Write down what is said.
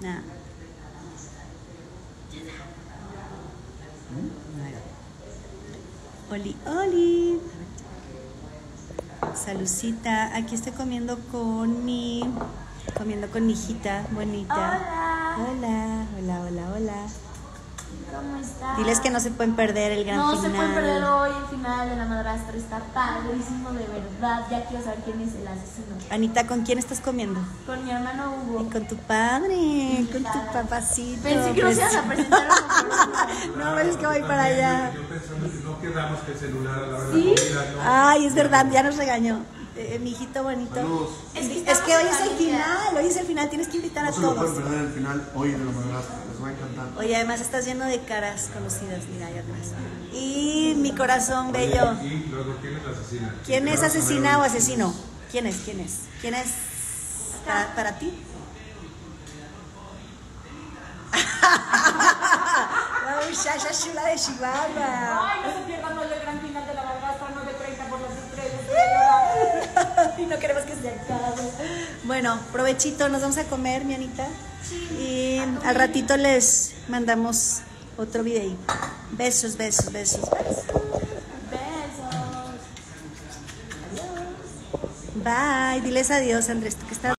Nah. Oli, oli. Salucita. Aquí estoy comiendo con mi hijita bonita. Hola. Hola. ¿Cómo estás? Diles que no se pueden perder el gran final. No se pueden perder hoy el final de La Madrastra. Está padrísimo, de verdad. Ya quiero saber quién es el asesino. Anita, ¿con quién estás comiendo? Con mi hermano Hugo. Y con tu padre, con tu papacito. Pensé que nos ibas a presentar No, es que voy para allá. Yo pensando que no quedamos que el celular a la hora ¿Sí? de la comida, ¿no? Ay, es verdad, ya nos regañó. Mi hijito bonito. Saludos. Es que hoy es el final, tienes que invitar a No se lo todos. pueden perder el final hoy de La Madrastra, les va a encantar. Oye, además estás lleno de caras conocidas, mira allá atrás. Y mi corazón bello. Y luego, ¿quién es la asesina? ¿Quién es asesina o asesino? ¿Quién es? ¿Quién es para ti? La muchacha chula de Chihuahua. Ay, no se pierdan hoy el gran final de La Madrastra, 9:30 por las estrellas. Y no queremos que se acabe. Bueno, provechito, nos vamos a comer, mi Anita. Sí. Y al ratito les mandamos otro video. Besos. Besos. Bye. Diles adiós, Andrés, tú que estás.